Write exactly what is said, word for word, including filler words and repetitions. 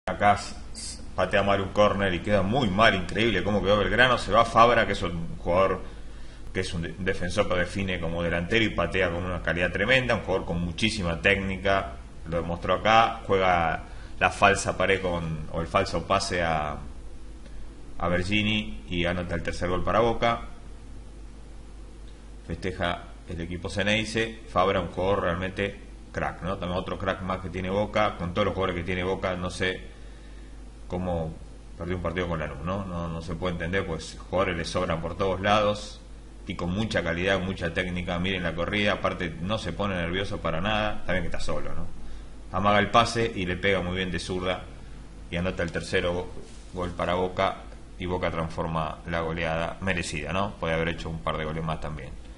Acá patea mal un córner y queda muy mal, increíble cómo quedó Belgrano. Se va Fabra, que es un jugador que es un defensor que define como delantero y patea con una calidad tremenda, un jugador con muchísima técnica, lo demostró acá. Juega la falsa pared con, o el falso pase a, a Bergini y anota el tercer gol para Boca. Festeja el equipo Ceneice. Fabra, un jugador realmente crack, ¿no? También otro crack más que tiene Boca. Con todos los jugadores que tiene Boca, no sé cómo perdió un partido con Lanús, ¿no? No, no se puede entender, pues jugadores le sobran por todos lados y con mucha calidad, mucha técnica. Miren la corrida, aparte no se pone nervioso para nada. Está bien que está solo, ¿no? Amaga el pase y le pega muy bien de zurda y anota el tercero gol para Boca, y Boca transforma la goleada merecida, ¿no? Puede haber hecho un par de goles más también.